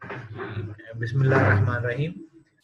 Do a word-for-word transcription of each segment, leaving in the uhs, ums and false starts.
बिस्मिल्लाहिर्रहमानिर्रहीम।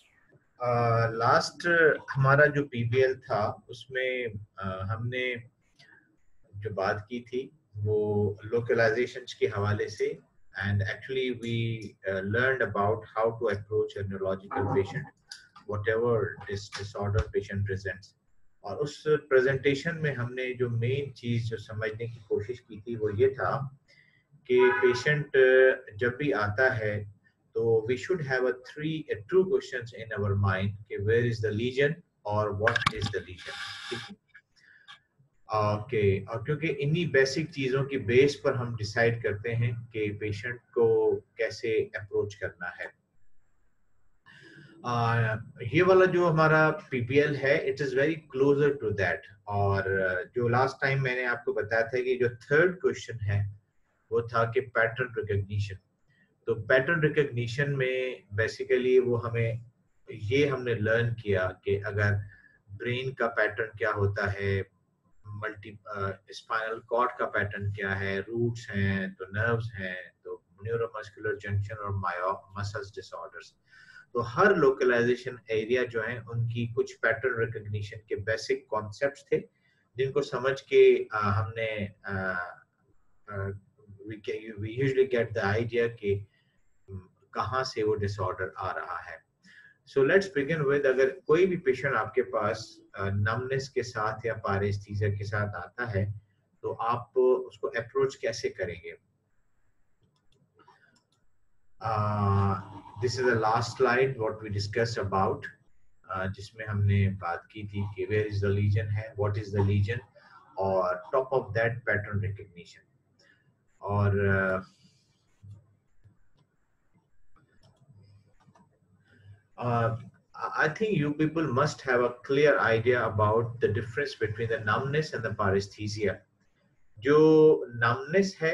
लास्ट हमारा जो पीबीएल था उसमें uh, हमने जो बात की थी वो लोकलाइजेशंस के हवाले से, and actually we learned about how to approach a neurological patient whatever this disorder patient presents. और उस प्रेजेंटेशन में हमने जो मेन चीज जो समझने की कोशिश की थी वो ये था कि पेशेंट जब भी आता है तो we should have a three true questions in our mind कि वेयर इज द लीजन और व्हाट इज द लीजन। ठीक है, ओके। और क्योंकि इन्हीं बेसिक चीजों की बेस पर हम डिसाइड करते हैं कि पेशेंट को कैसे अप्रोच करना है। uh, ये वाला जो हमारा पीपीएल है it is very closer to that. और uh, जो लास्ट टाइम मैंने आपको बताया था कि जो थर्ड क्वेश्चन है वो था कि पैटर्न रिकॉग्निशन। तो पैटर्न रिकॉग्निशन में बेसिकली वो हमें ये हमने लर्न किया कि अगर ब्रेन का पैटर्न क्या होता है, मल्टी स्पाइनल कॉर्ड का पैटर्न क्या है, रूट्स हैं तो नर्व्स हैं, तो न्यूरोमस्कुलर जंक्शन और मायो मसल्स डिसऑर्डर्स। तो हर लोकलाइजेशन एरिया जो है उनकी कुछ पैटर्न रिकॉग्निशन के बेसिक कॉन्सेप्ट्स थे जिनको समझ के आ, हमने आ, आ, we, we usually get the idea कि कहाँ से वो डिसऑर्डर आ रहा है। सो लेट्स बिगिन विद, अगर कोई भी पेशेंट आपके पास नमनेस के साथ या पारेस्थीसिया के साथ आता है तो आप उसको अप्रोच कैसे करेंगे? This is the last slide what we discuss about, जिसमें हमने बात की थी कि वेयर इज द लीजन है, व्हाट इज द लीजन, और top of that pattern recognition. और uh, Uh, I think you people must have a clear idea about the difference between the numbness and the paresthesia. जो numbness है,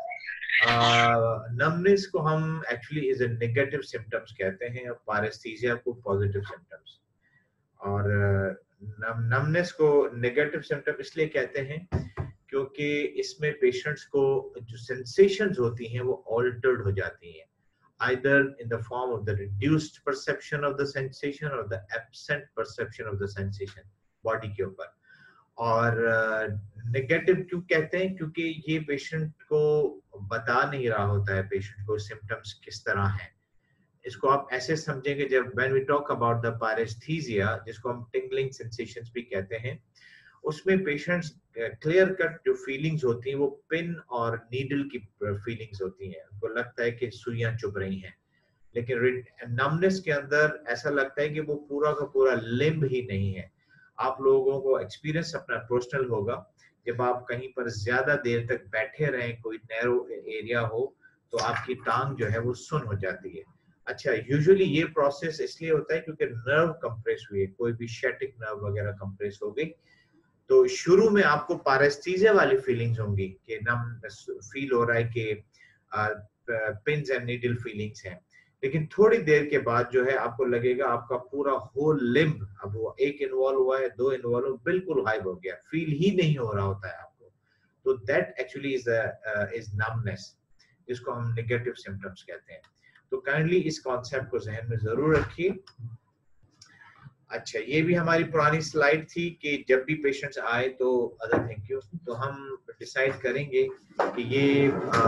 numbness को हम actually is a negative symptoms कहते हैं और paresthesia को positive symptoms। और numbness को negative symptom इसलिए कहते हैं क्योंकि इसमें patients को जो sensations होती हैं वो altered हो जाती हैं, either in the form of the reduced perception of the sensation or the absent perception of the sensation body के ऊपर। और नेगेटिव uh, क्यों कहते हैं? क्योंकि ये पेशेंट को बता नहीं रहा होता है पेशेंट को सिम्टम्स किस तरह हैं। इसको आप ऐसे समझेंगे जब when we talk about the paresthesia, जिसको हम tingling sensations भी कहते हैं, उसमें पेशेंट्स क्लियर कट जो फीलिंग्स होती हैं वो पिन और नीडल की फीलिंग्स होती हैं, उनको लगता है कि सुइयां चुभ रही हैं। लेकिन नमनेस के अंदर ऐसा लगता है कि वो पूरा का पूरा लिम्ब ही नहीं है। आप लोगों को एक्सपीरियंस अपना पर्सनल होगा, जब आप कहीं पर ज्यादा देर तक बैठे रहें, कोई नैरो एरिया हो, तो आपकी टांग जो है वो सुन हो जाती है। अच्छा, यूजुअली ये प्रोसेस इसलिए होता है क्योंकि नर्व कंप्रेस हुई है, कोई भी शेटिक नर्व वगैरह कंप्रेस हो गई। तो शुरू में आपको पारेस्थीसिया वाली फीलिंग्स होंगी कि नम फील हो रहा है कि पिंस एंड नीडल फीलिंग्स हैं, लेकिन थोड़ी देर के बाद जो है आपको लगेगा आपका पूरा होल लिम्ब, अब वो एक इन्वॉल्व हुआ है, दो इन्वॉल्व, बिल्कुल गायब हो गया, फील ही नहीं हो रहा होता है आपको। तो that actually is is numbness, जिसको हम नेगेटिव सिम्टम्स कहते हैं। तो काइंडली इस कॉन्सेप्ट को जहन में जरूर रखिए। अच्छा, ये भी हमारी पुरानी स्लाइड थी कि जब भी पेशेंट्स आए तो अदर थैंक यू, तो हम डिसाइड करेंगे कि ये आ,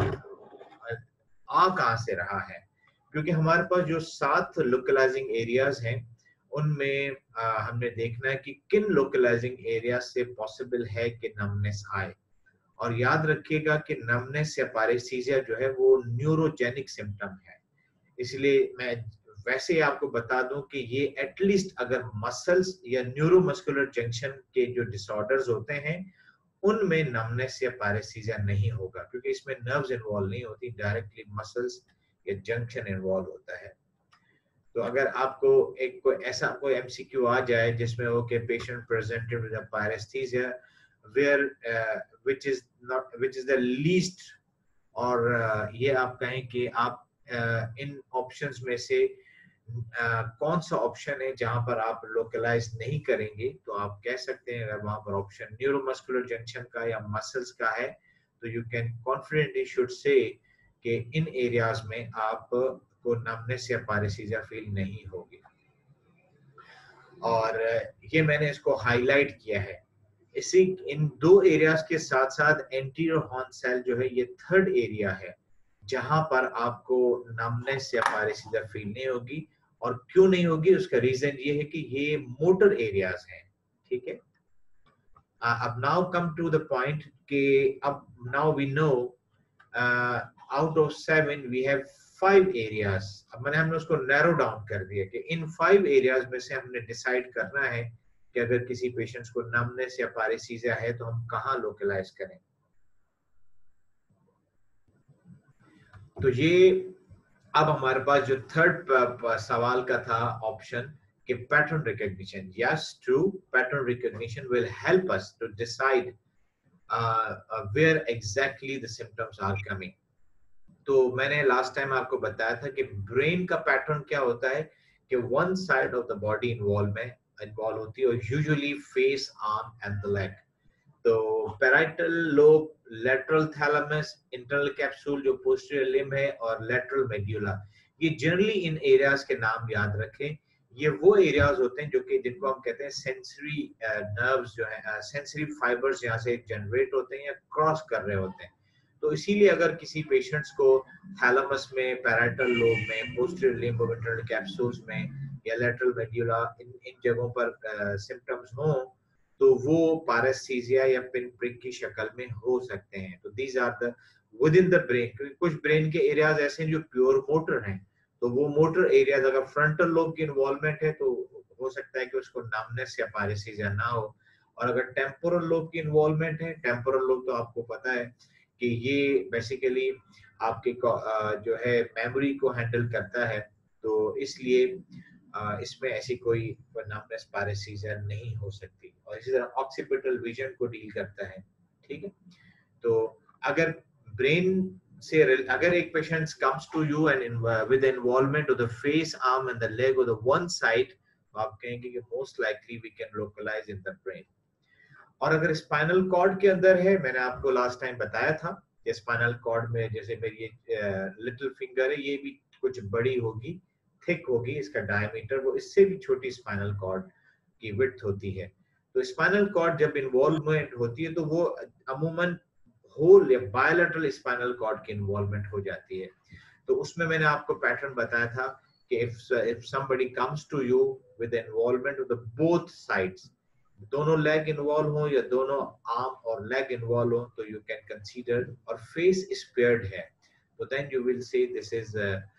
आ कहाँ से रहा है, क्योंकि हमारे पास जो सात लोकलाइजिंग एरियाज हैं उनमें आ, हमने देखना है कि किन लोकलाइजिंग एरिया से पॉसिबल है कि नमनेस आए। और याद रखिएगा कि नमनेस या पैरेस्थीसिया जो है वो न्यूरोजेनिक सिम्टम है, इसलिए मैं वैसे आपको बता दूं कि ये एटलीस्ट अगर मसल्स या न्यूरोमस्कुलर जंक्शन के जो डिसऑर्डर्स होते हैं उनमें नमनेस या पैरेस्थीसिया नहीं होगा, क्योंकि इसमें नर्व्स इन्वॉल्व नहीं होती, डायरेक्टली मसल्स या जंक्शन इन्वॉल्व होता है। तो अगर आपको एक कोई ऐसा कोई एमसीक्यू आ जाए जिसमें हो कि patient presented with paresthesia where which is not which is the least, और uh, ये आप कहें कि आप uh, इन ऑप्शंस में से uh, कौन सा ऑप्शन है जहां पर आप लोकलाइज नहीं करेंगे, तो आप कह सकते हैं अगर वहां पर ऑप्शन न्यूरोमस्कुलर जंक्शन का या मसल्स का है तो you can confidently should say कि इन एरियाज में आपको नमनेस या पैरेसीजिया फील नहीं होगी। और ये मैंने इसको हाईलाइट किया है। इसी इन दो एरियाज के साथ साथ एंटीरियर हॉर्न सेल जो है ये थर्ड एरिया है जहां पर आपको नमनेस या पैरेसीजिया फील नहीं होगी। और क्यों नहीं होगी उसका रीजन ये है कि ये मोटर एरियाज हैं, ठीक है। अब now come to the point कि अब now we know out of seven we have five areas. अब मैंने हमने उसको नैरो डाउन कर दिया कि इन फाइव एरियाज में से हमने डिसाइड करना है कि अगर किसी पेशेंट्स को नमनेस या पैरेसीजिया है तो हम कहाँ लोकलाइज करें। तो ये अब हमारे पास जो थर्ड सवाल का था ऑप्शन कि pattern recognition. Yes true, pattern recognition will help us to decide where exactly the symptoms are coming. तो मैंने लास्ट टाइम आपको बताया था कि ब्रेन का पैटर्न क्या होता है कि one side of the body involve में इन्वॉल्व होती है और usually face, arm and the leg. तो parietal lobe, lateral thalamus, internal capsule जो पोस्टीरियर लिम्ब है और लेटरल मेड्यूला, ये जनरली इन एरियाज के नाम याद रखें। ये वो एरियाज होते हैं जो कि जिनको हम कहते हैं सेंसरी नर्व्स जो है, सेंसरी फाइबर्स यहाँ से जनरेट होते हैं या क्रॉस कर रहे होते हैं। तो इसीलिए अगर किसी पेशेंट्स को थैलेमस में, पैराइटल लोब में, पोस्टीरियर लिम्ब और इंटरनल कैप्सूल्स में या लेटरल मेड्यूला इन इन जगहों पर सिम्टम्स हों तो वो पैरेसीजिया या पिन प्रिक की शक्ल में हो सकते हैं। तो these are the within the brain, क्योंकि कुछ ब्रेन के एरियाज ऐसे हैं जो प्योर मोटर हैं। तो वो मोटर एरियाज अगर फ्रंटल लोब की इन्वॉल्वमेंट है तो हो सकता है कि उसको नमनेस या पैरेसीजिया ना हो। और अगर टेम्पोरल लोब की इन्वॉल्वमेंट है, टेम्पोरल लोब तो आपको पता है कि ये बेसिकली आपके जो है मेमोरी को हैंडल करता है, तो इसलिए इसमें ऐसी कोई नमनेस पैरेसीजिया नहीं हो सकती। और इसी तरह ऑक्सीपिटल विजन को डील करता है, ठीक है। तो अगर ब्रेन से अगर एक patient comes to you and with involvement of the face, arm and the leg of the one side, तो आप कहेंगे कि most likely we can localise in the brain. और अगर स्पाइनल कॉर्ड के अंदर है, मैंने आपको लास्ट टाइम बताया था कि स्पाइनल कॉर्ड में जैसे मेरी ये लिटिल फिंगर है, ये भी कुछ बड़ी होगी, थिक होगी, इसका डायमीटर वो इससे भी छोटी स्पाइनल कॉर्ड की विड्थ होती है। तो स्पाइनल कॉर्ड जब इन्वॉल्वमेंट होती है तो वो अमूमन होल या बायलैटरल स्पाइनल कॉर्ड की इन्वॉल्वमेंट हो जाती है। तो उसमें मैंने आपको पैटर्न बताया था कि if if somebody comes to you with involvement of the both sides, दोनों लेग इन्वॉल्व हो या दोनों आर्म और लेग इन्वॉल्व हो, तो यू कैन कंसीडर, और फेस स्पेयर्ड है तो then you will say this is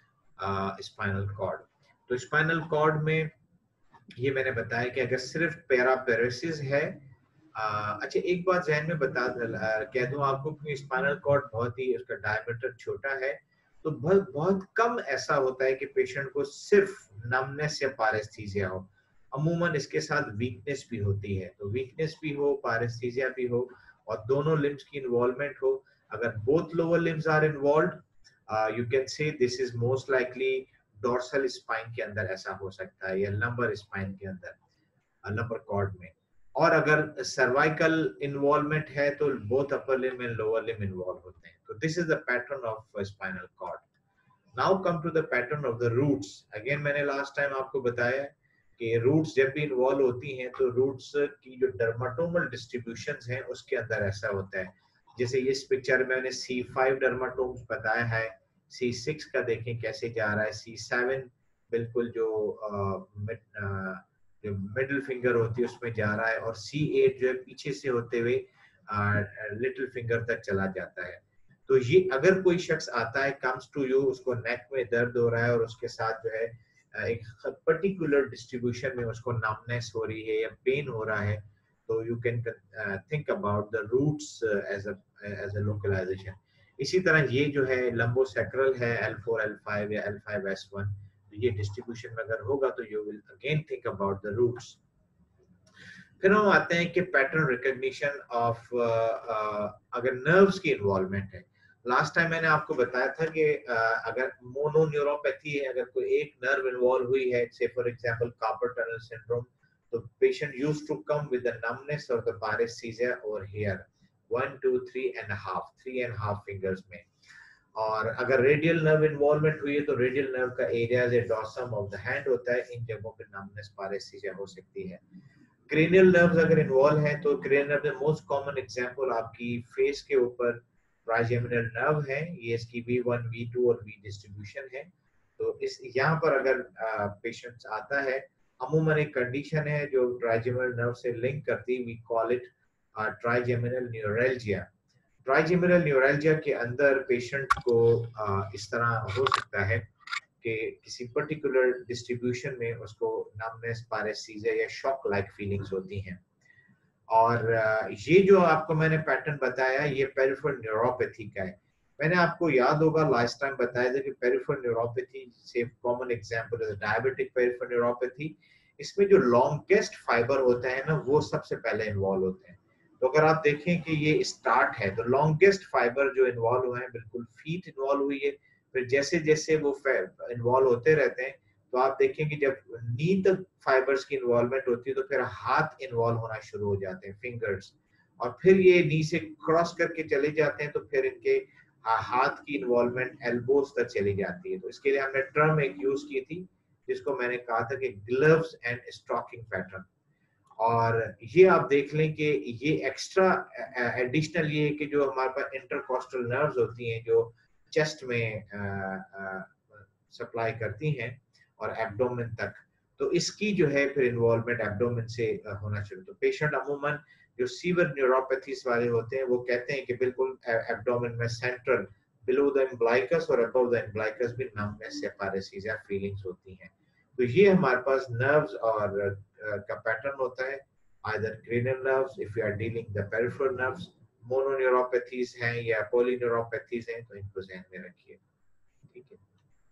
spinal cord. तो स्पाइनल कॉर्ड में ये मैंने बताया कि अगर सिर्फ पैरापेरेसिस है, आ, अच्छा एक बात जहन में बता कह दूं आपको कि स्पाइनल कॉर्ड बहुत ही उसका डायमीटर छोटा है, तो बहुत बहुत कम ऐसा होता है कि पेशेंट को सिर्फ नमनेस या पैरेस्थीसिया हो। अमूमन इसके साथ वीकनेस भी होती है, तो वीकनेस भी हो, पैरेस्थीसिया भी हो और दोनों लिम्स की इन्वॉल्वमेंट हो। अगर both lower limbs are involved, you can say this is most likely dorsal spine के अंदर ऐसा हो सकता है या लंबर स्पाइन के अंदर, लंबर कॉर्ड में। और अगर सर्वाइकल इन्वॉल्वमेंट है तो both upper limb and lower limb involve होते हैं। तो this is the pattern of spinal cord. Now come to the pattern of the roots. Again मैंने लास्ट टाइम आपको बताया कि रूट्स जब भी इन्वॉल्व होती हैं तो रूट्स की जो डर्माटोमल डिस्ट्रीब्यूशंस हैं उसके अंदर ऐसा होता है। जैसे इस पिक्चर में मैंने सी फाइव डर्माटोम्स बताया है, सी सिक्स का देखें कैसे जा रहा है, सी सेवन बिल्कुल जो uh, मिड, uh, जो मिडिल फिंगर होती है उसमें जा रहा है, और सी एट जो है पीछे से होते हुए लिटिल फिंगर तक चला जाता है। तो ये अगर कोई शख्स आता है, कम्स टू यू, उसको नेक में दर्द हो रहा है और उसके साथ जो है एक पर्टिकुलर डिस्ट्रीब्यूशन में उसको नमनेस हो रही है या पेन हो रहा है, तो you can think about the roots as as a localisation. इसी तरह ये जो है लंबोसेक्रल है, एल फोर एल फाइव या एल फाइव एस वन, ये डिस्ट्रीब्यूशन में अगर होगा तो you will again think about the roots. फिर हम आते हैं कि पैटर्न रिकॉग्निशन ऑफ अगर नर्व्स की इन्वॉल्वमेंट है। लास्ट टाइम मैंने आपको बताया था कि uh, अगर मोनोन्यूरोपैथी है, अगर कोई एक नर्व इन्वॉल्व हुई है, say for example carpal tunnel syndrome, तो patient used to come with the numbness और द पैरेस्थीसिया और here one two three and half three and half fingers में। और अगर रेडियल नर्व इन्वॉल्वमेंट हुई है तो रेडियल नर्व का areas dorsum of the hand होता है, इन जगहों पे नमनेस पारेस्थीसिया हो सकती है। क्रेनियल नर्व्स अगर इन्वॉल्व हैं तो क्रेनियल नर्व में मोस्ट कॉमन एग्जांपल आपकी फेस के ऊपर ट्राइजेमिनल नर्व है, ये इसकी वी वन, वी टू और वी डिस्ट्रीब्यूशन है। तो इस यहाँ पर अगर पेशेंट आता है, अमूमन एक कंडीशन है जो ट्राइजेमिनल नर्व से लिंक करती है, we call it trigeminal neuralgia. Trigeminal neuralgia के अंदर पेशेंट को uh, इस तरह हो सकता है कि किसी पर्टिकुलर डिस्ट्रीब्यूशन में उसको नमनेस, पारेस्थीसिया या शॉक लाइक फीलिंग्स होती हैं। और ये जो आपको मैंने पैटर्न बताया ये पेरिफेरल न्यूरोपैथी का है। मैंने आपको याद होगा लास्ट टाइम बताया था कि पेरिफेरल न्यूरोपैथी से कॉमन एग्जांपल है डायबिटिक पेरिफेरल न्यूरोपैथी। इसमें जो लॉन्गेस्ट फाइबर होता है ना वो सबसे पहले इन्वॉल्व होते हैं। तो अगर आप देखें कि ये स्टार्ट है तो लॉन्गेस्ट फाइबर जो इन्वॉल्व हुए हैं बिल्कुल फीट इन्वॉल्व हुई है, फिर जैसे जैसे वो इन्वॉल्व होते रहते हैं तो आप देखें कि जब नी तक फाइबर्स की इन्वॉल्वमेंट होती है तो फिर हाथ इन्वॉल्व होना शुरू हो जाते हैं, फिंगर्स, और फिर ये नी से क्रॉस करके चले जाते हैं तो फिर इनके हाथ की इन्वॉल्वमेंट एल्बोज तक चली जाती है। तो इसके लिए हमने टर्म एक यूज की थी जिसको मैंने कहा था कि ग्लव्स एंड स्टॉकिंग पैटर्न। और ये आप देख लें कि ये एक्स्ट्रा एडिशनल ये कि जो हमारे पास इंटरकॉस्टल नर्व्स होती हैं जो चेस्ट में सप्लाई करती हैं और एब्डोमेन तक, तो इसकी जो है फिर इन्वॉल्वमेंट एब्डोमेन से होना चाहिए। तो पेशेंट अमूमन जो सीवर न्यूरोपैथीज वाले होते हैं वो कहते हैं कि बिल्कुल एब्डोमेन में सेंट्रल बिलो द इम्ब्लाइकस और अबव द इम्ब्लाइकस भी नमनेस या पैरेस्थीसिया फीलिंग्स होती हैं। तो ये हमारे पास नर्व्स और uh, का पैटर्न होता है, either cranial nerves if you are dealing the peripheral nerves, mononeuropathies हैं या पॉलीन्यूरोपैथीज हैं, तो इनको ध्यान में रखिए। ठीक है,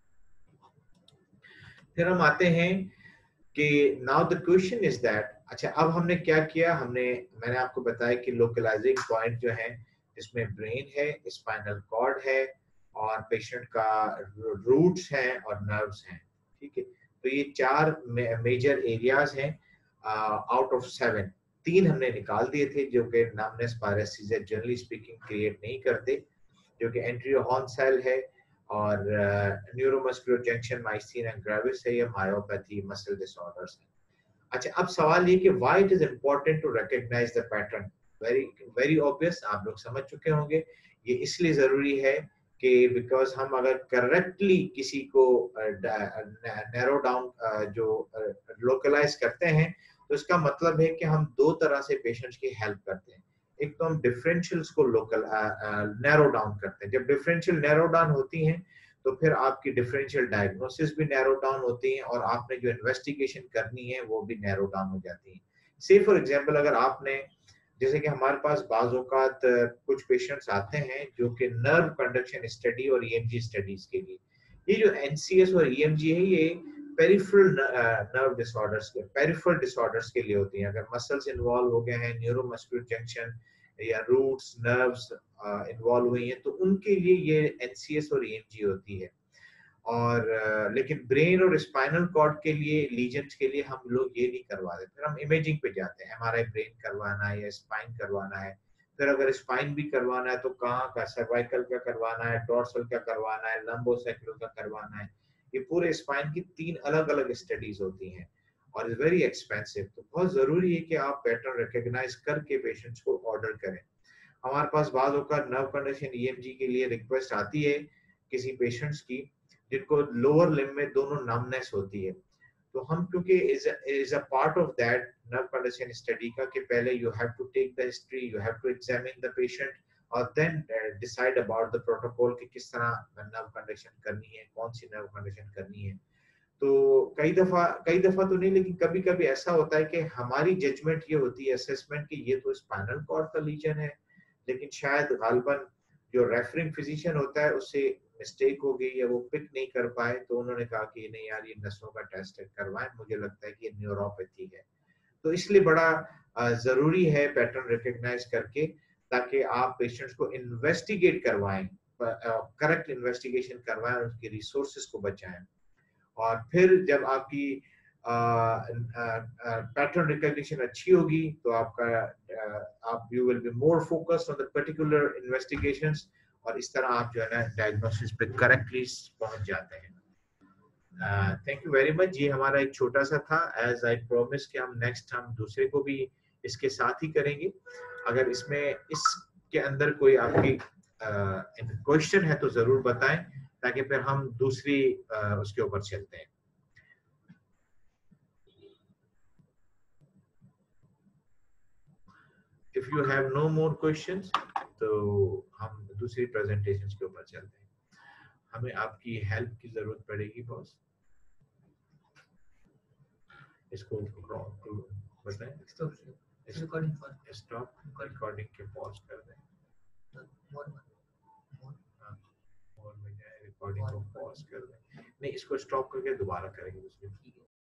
फिर हम आते हैं कि now the question is that, अच्छा अब हमने क्या किया, हमने मैंने आपको बताया कि लोकलाइजिंग पॉइंट जो है इसमें ब्रेन है, स्पाइनल कॉर्ड है और पेशेंट का रूट्स हैं और नर्व्स हैं। ठीक है, तो ये चार मेजर एरियाज हैं आउट ऑफ सेवन। तीन हमने निकाल दिए थे जो कि numbness, paresthesia generally speaking create नहीं करते, जो कि एंटीरियर हॉर्न सेल है और न्यूरोमस्कुलर जंक्शन माइस्थीनिया ग्रेविस है या मायोपैथी मसल डिसऑर्डर्स है। अच्छा अब सवाल ये कि why it is important to recognise the pattern. Very very obvious, आप लोग समझ चुके होंगे। ये इसलिए जरूरी है कि बिकॉज हम अगर करेक्टली किसी को नैरो डाउन जो लोकलाइज करते हैं तो इसका मतलब है कि हम दो तरह से पेशेंट्स की हेल्प करते हैं। एक तो हम डिफरेंशियल्स को लोकल नैरो डाउन करते हैं। जब डिफरेंशियल नैरो डाउन होती हैं तो फिर आपकी डिफरेंशियल डायग्नोसिस भी नैरो डाउन होती है और आपने जो इन्वेस्टिगेशन करनी है वो भी नैरो डाउन हो जाती है। से फॉर एग्जांपल अगर आपने, जैसे कि हमारे पास बाज़ औक़ात कुछ पेशेंट्स आते हैं जो कि नर्व कंडक्शन स्टडी और ईएमजी स्टडीज के लिए, ये जो एनसीएस और ईएमजी है ये पेरिफेरल नर्व डिसऑर्डर्स के पेरिफेरल डिसऑर्डर्स के लिए होती हैं। अगर मसल्स इन्वॉल्व हो गए हैं, न्यूरोमस्कुलर जंक्शन या रूट्स नर्व्स इन्वॉल्व हुई हैं, तो उनके लिए ये एनसीएस और ईएमजी होती है। और uh, लेकिन ब्रेन और स्पाइनल कॉर्ड के लिए, लीजन्स के लिए हम लोग ये नहीं करवाते, फिर हम इमेजिंग पे जाते हैं, एमआरआई ब्रेन करवाना है या स्पाइन करवाना है। फिर अगर स्पाइन भी करवाना है तो कहाँ का, सर्वाइकल का करवाना है, डोर्सल का करवाना है, लंबोसेक्युलर का करवाना है। ये पूरे स्पाइन की तीन अलग अलग स्टडीज होती हैं और इज वेरी एक्सपेंसिव। तो बहुत जरूरी है कि आप पैटर्न रिकॉग्नाइज करके पेशेंट्स को ऑर्डर करें। हमारे पास बाद होकर नर्व कंडीशन ईएमजी के लिए रिक्वेस्ट आती है किसी पेशेंट्स की जिनको लोअर लिम्ब में दोनों नमनेस होती है, तो हम क्योंकि is is a part of that nerve condition study का कि पहले you have to take the history, you have to examine the patient और then decide about the protocol कि किस तरह नर्व कंडीशन करनी है, कौन सी नर्व कंडीशन करनी है। तो कई दफा कई दफा तो नहीं लेकिन कभी कभी ऐसा होता है कि हमारी जजमेंट ये होती है असेसमेंट कि ये तो स्पाइनल कॉर्ड का लीजन है, लेकिन शायद गालबन जो रेफरिंग फिजिशियन होता है उससे मिस्टेक हो गई या वो पिक नहीं कर पाए, तो उन्होंने कहा कि नहीं यार ये नसों का टेस्ट करवाएं, मुझे लगता है कि ये न्यूरोपैथी है। तो इसलिए बड़ा जरूरी है पैटर्न रिकॉग्नाइज करके, ताकि आप पेशेंट्स को इन्वेस्टिगेट करवाएं, करेक्ट इन्वेस्टिगेशन करवाएं और उसके रिसोर्सेज को बचाएं। और फिर जब आपकी पैटर्न रिकॉग्निशन अच्छी होगी तो आपका आप you will be more focused on the particular investigations और इस तरह आप जो है ना डायग्नोसिस पे करेक्टली पहुंच जाते हैं। Thank you very much. ये हमारा एक छोटा सा था, एज आई प्रोमिस कि हम नेक्स्ट हम दूसरे को भी इसके साथ ही करेंगे। अगर इसमें इसके अंदर कोई आपकी क्वेश्चन uh, है तो जरूर बताएं, ताकि फिर हम दूसरी uh, उसके ऊपर चलते हैं। If you have no more questions तो हम दूसरी प्रेजेंटेशन के ऊपर चलते हैं। हमें आपकी हेल्प की जरूरत पड़ेगी बॉस। इसको बताएं, रिकॉर्डिंग स्टॉप रिकॉर्डिंग के पॉज कर दें और रिकॉर्डिंग को पॉज कर दें। नहीं, इसको स्टॉप करके दोबारा करेंगे उसके।